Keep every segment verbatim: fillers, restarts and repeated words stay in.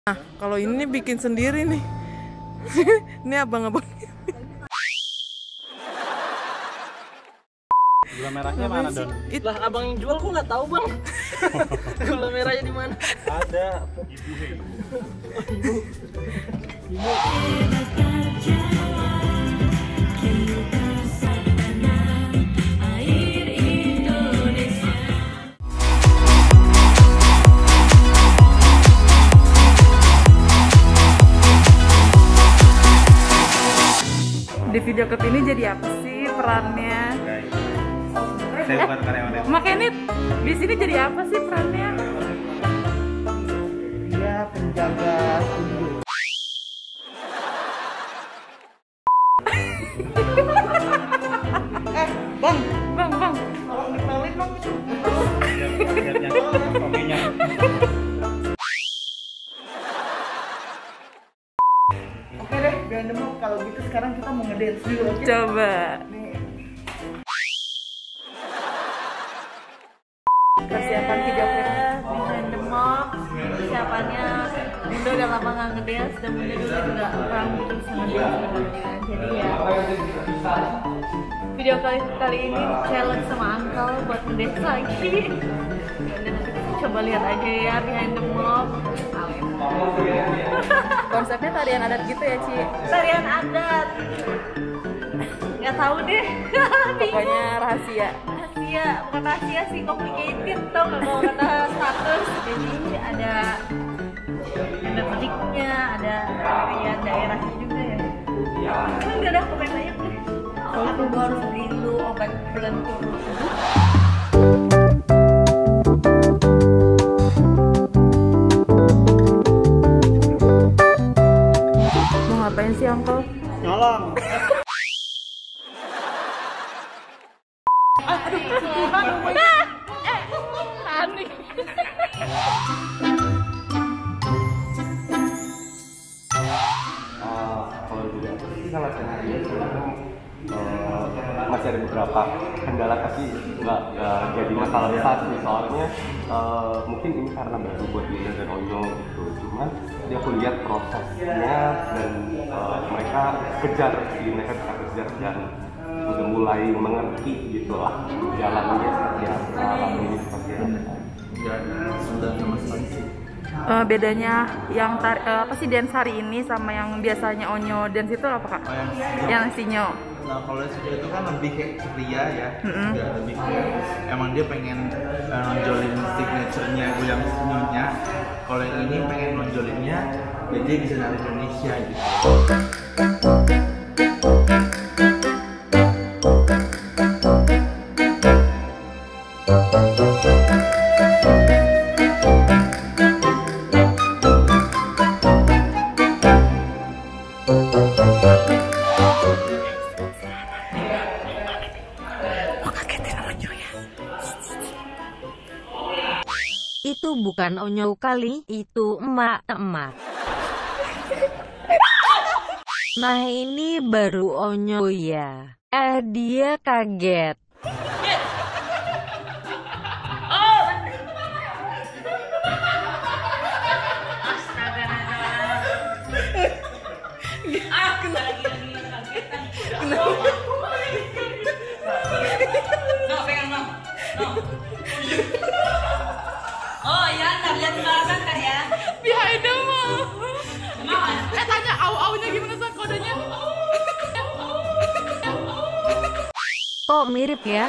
Nah, kalau ini bikin sendiri nih. Ini abang-abang. Gula merahnya mana, Don? Lah abang yang jual kok nggak tahu, Bang. Gula merahnya di mana? Ada ibu. Ibu. Ibu. Di video klip ini jadi apa sih perannya? Saya bukan karyawan ya. Makanya ini di sini jadi apa sih perannya? Dia penjaga studio. Eh, Bang, Bang, bang. tolong dipelin dong. Kopinya. Oke deh, biar nemu kalau gitu sekarang kita mau ngedance dulu. Oke? Coba. Nih. Persiapan video klip. Behind the mob, persiapannya Bunda udah lama nggak ngedance dan Bunda dulu juga kurang bisa ngedance sebenarnya. Jadi ya video kali kali ini challenge sama Uncle buat ngedance lagi. Dan nanti kita coba lihat aja ya behind the mob. Konsepnya tarian adat gitu ya, Ci? Tarian adat. Nggak tahu deh. Pokoknya rahasia. Rahasia, bukan rahasia sih, complicated tau nggak kalau kata status. Jadi ada ada musiknya, ada tarian daerahnya juga ya. Kan udah ada pokoknya banyak deh. Aku gua harus beli dulu obat pelentur tubuh. Mau ngapain sih, Uncle? Nyolong. Panik. Uh, kalau juga kita latihan hari ini sebenarnya uh, masih ada beberapa kendala tapi nggak nggak jadi masalah besar sih, soalnya uh, mungkin ini karena baru buat Linda dan Onyo gitu, cuman dia aku lihat prosesnya dan uh, mereka kejar sih, mereka bisa kejar dan udah mulai mengerti gitulah jalannya seperti apa, lalunya seperti apa. Nggak sudah sama sekali sih. Uh, bedanya yang tar uh, apa sih dance hari ini sama yang biasanya Onyo dance itu apa, Kak? Oh, yang Yang sinyo. Nah, kalau Sinyo itu kan lebih kayak ceria ya, Mm-hmm. nggak lebih kayak emang dia pengen uh, nonjolin signature-nya yang Sinyonya. Kalau yang ini pengen nonjolinnya, jadi dia bisa dari Indonesia gitu. Itu bukan Onyo kali, itu emak-emak. Nah ini baru Onyo ya. Eh dia kaget. Oh ya, ntar lihat di belakang kan ya. Behind the mob. Eh tanya au-aunya gimana sih kodenya? Kok mirip ya?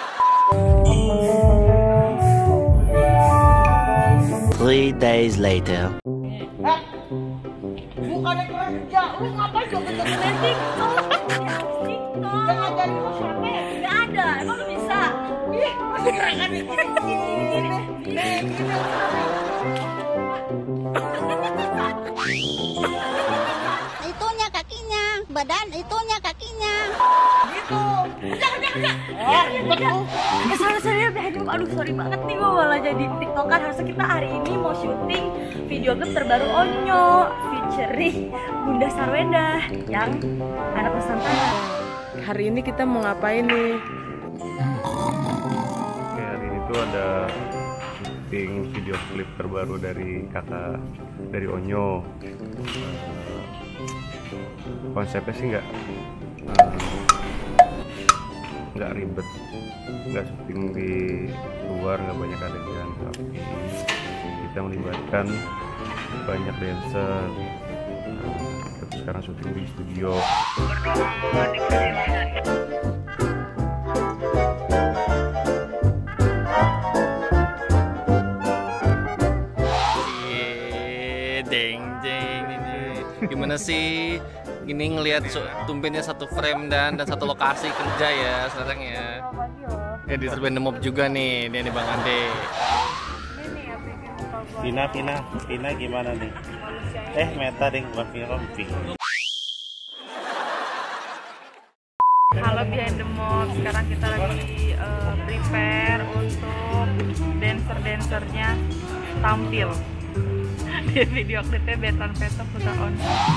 Three days later. Eh, bukannya kerja, lu ngapain joget-joget landing? Yang ngajarin lu siapa ya? Nggak ada, emang lu bisa? Ih, masih gerakan ini. Gini, gini, gini. Itunya kakinya, badan itunya kakinya. Gitu. Jangan, jangan, jangan. Eh, ribet lu. Ya sorry, sorry ya, aduh, aduh sorry banget nih gue malah jadi tiktokan. Harusnya kita hari ini mau syuting video klip terbaru Onyo featuring Bunda Sarwenda yang anak Nusantara. Hari ini kita mau ngapain nih? Oke, hari ini tuh ada syuting video klip terbaru dari kakak dari Onyo. Uh, konsepnya sih nggak uh, nggak ribet, nggak syuting di luar, nggak banyak adegan, tapi kita melibatkan banyak dancer. Uh, kita sekarang syuting di studio. Deng deng ini gimana sih ini ngelihat tumpennya satu frame dan dan satu lokasi kerja ya sekarang ya. Ya di Serben Mob juga nih, dia nih Bang Ande. Pina Pina Pina gimana nih? Eh Meta ding bukan Rompi. Halo Behind the Mob, sekarang kita lagi uh, prepare untuk dancer-dancernya tampil di video klipnya Betan Peto Putar On.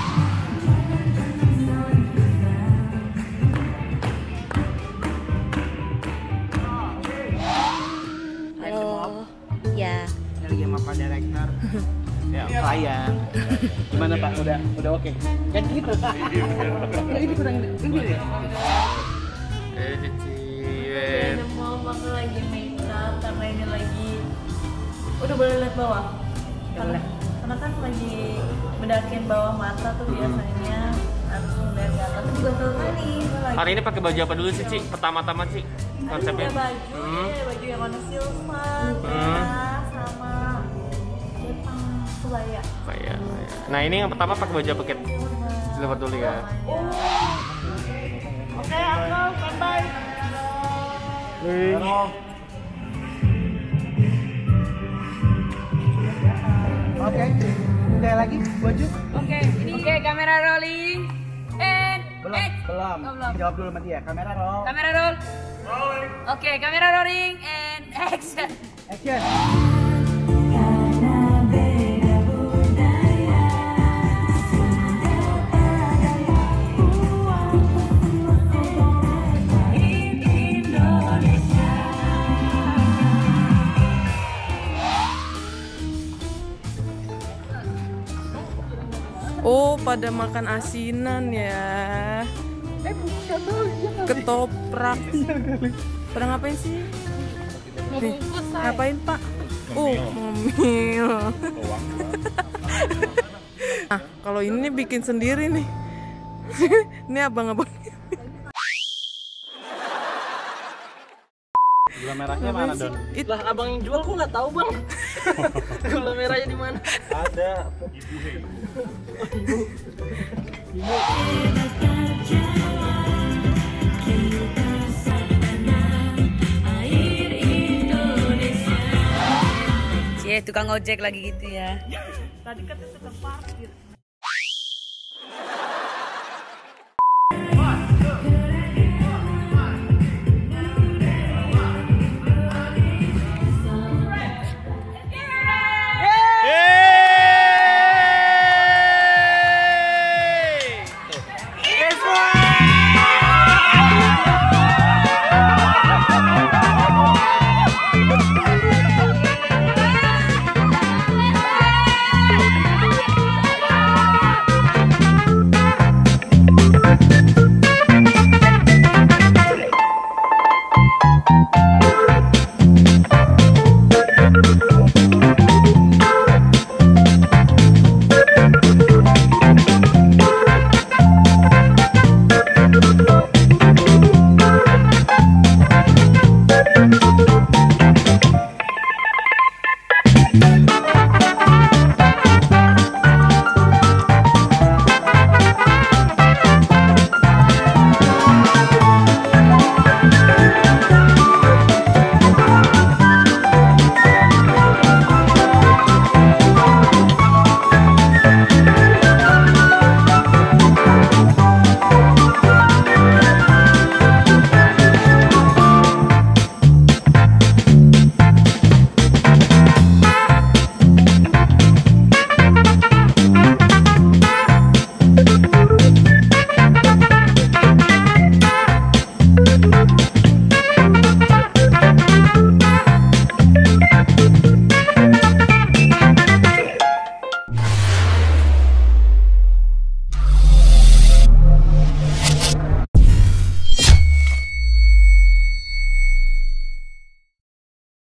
Halo. Ya. Lagi sama Pak Direktur. Ya, klien. Gimana Pak? Udah udah oke. Kan gitu. Ya ini kurang ini deh. Eh Cici. Ada mau aku lagi make up karena ini lagi udah boleh lihat bawah. Karena, karena kan lagi bedakin bawah mata tuh biasanya harus melihat ke atas. Juga tuh nih. Hari ini pakai baju apa dulu sih, Ci? Pertama-tama, Ci. Konsepnya ada baju, hmm. ya, baju yang warna silver, merah, sama Jepang kebaya. Kebaya. Nah, ini yang pertama pakai baju apa, Kit? Silver dulu ya. Oh. Oke, aku standby. Halo. Oke, sekali lagi baju. Oke, ini Oke, kamera rolling. And Belum, eh. belum. Oh, belum. Jawab dulu sama dia. Kamera roll. Kamera roll. Rolling. Oke, kamera rolling and action. Action. Oh, pada makan asinan ya. Eh, bukan tahu. Ketoprak. Pada ngapain sih? Nih, ngapain Pak? Oh, ngemil. Nah, kalau ini bikin sendiri nih. Ini abang-abang. Gula merahnya mana Don? Lah abang yang jual kok nggak tahu bang. Gula merahnya di mana? Ada. Cie, tukang ojek lagi gitu ya. Tadi kata tukang parkir.